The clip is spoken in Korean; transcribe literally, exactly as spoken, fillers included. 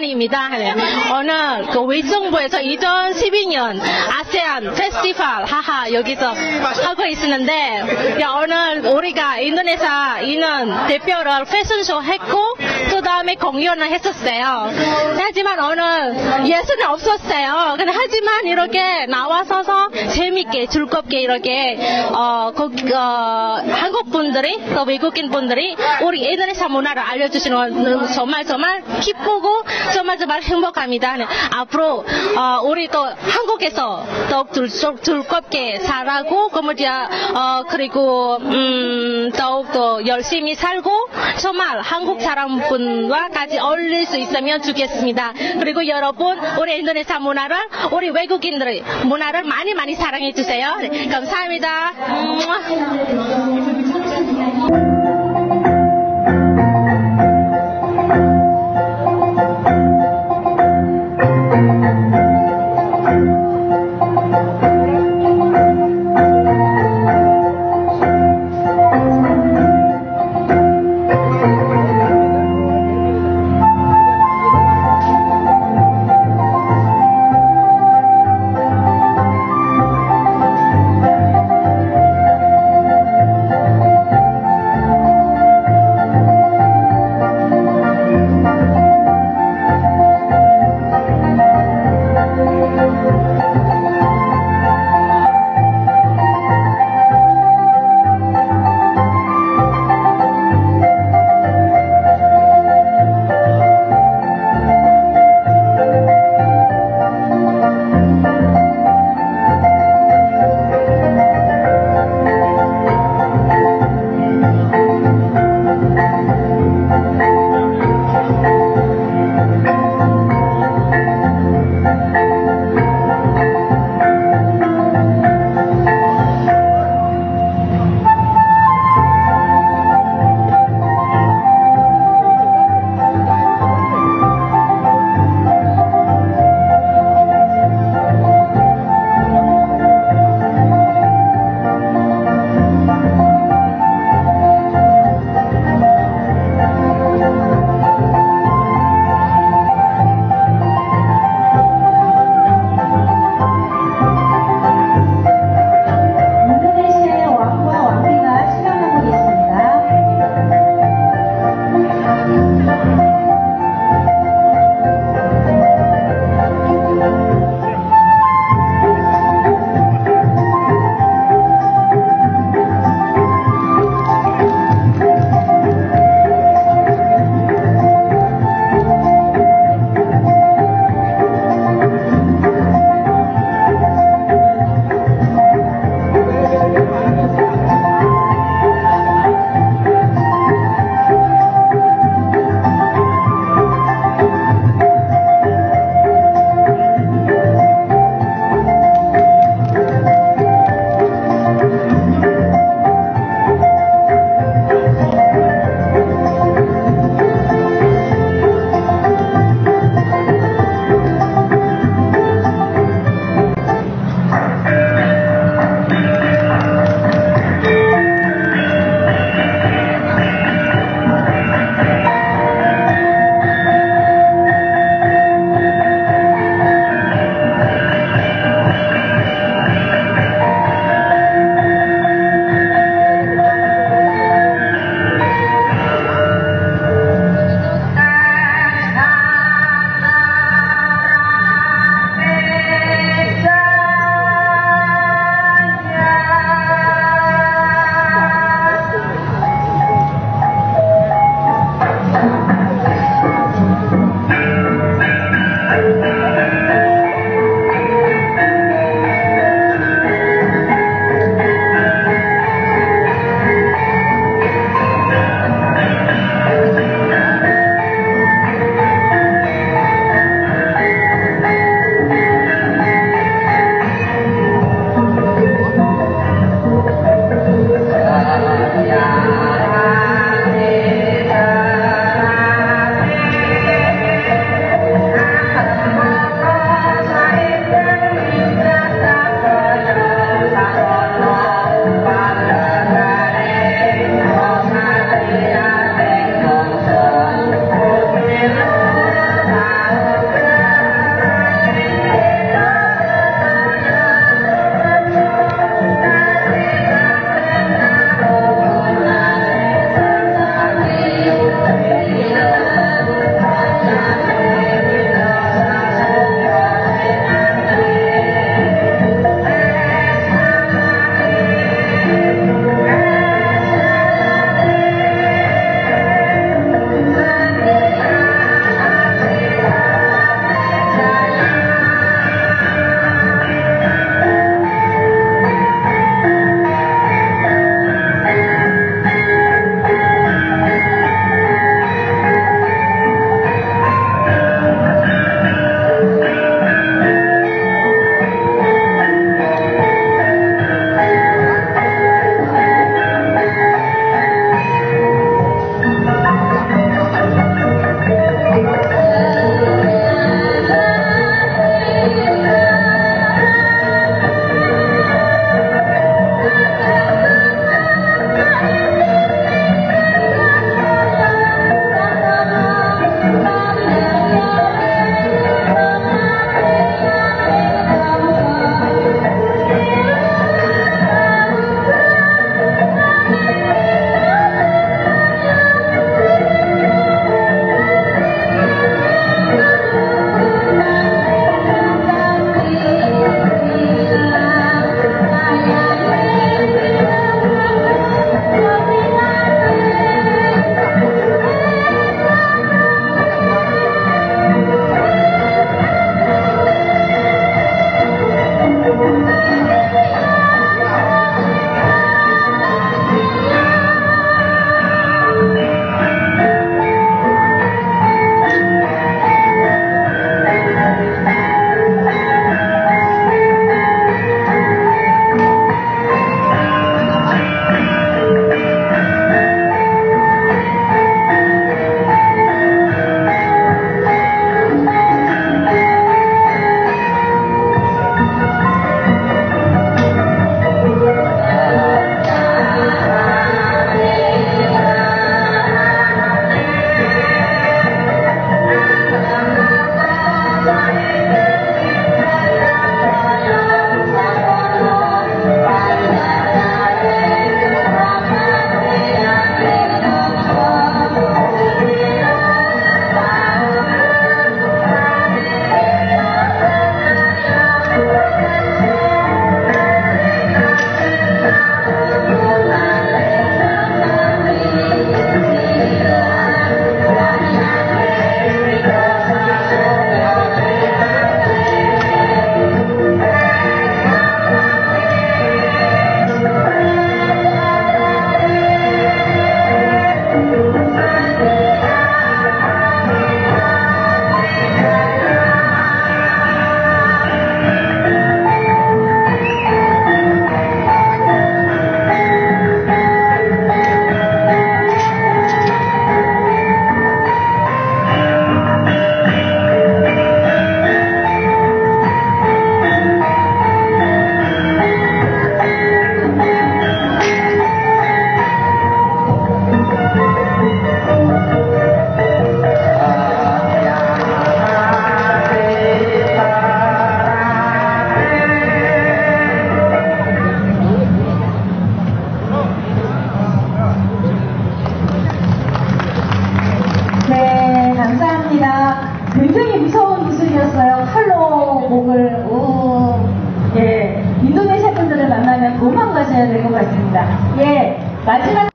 영광입니다. 네. 오늘 그 외정부에서 이천십이 년 아세안 페스티벌 하하 여기서 하고 있었는데 야, 오늘 우리가 인도네시아 있는 대표를 패션쇼 했고 그 다음에 공연을 했었어요. 하지만 오늘 예술은 없었어요. 근데 하지만 이렇게 나와서서 재밌게 즐겁게 이렇게 어, 그, 어, 한국 분들이 또 외국인 분들이 우리 인도네시아 문화를 알려주시는 건 정말 정말 기쁘고 정말 정말 행복합니다. 네. 앞으로 어, 우리 또 한국에서 더욱 즐겁게 살아고 그무디야 어, 그리고 음, 더욱 더 열심히 살고 정말 한국 사람분과 같이 어울릴 수 있으면 좋겠습니다. 그리고 여러분 우리 인도네시아 문화를 우리 외국인들의 문화를 많이 많이 사랑해 주세요. 네. 감사합니다. 마지막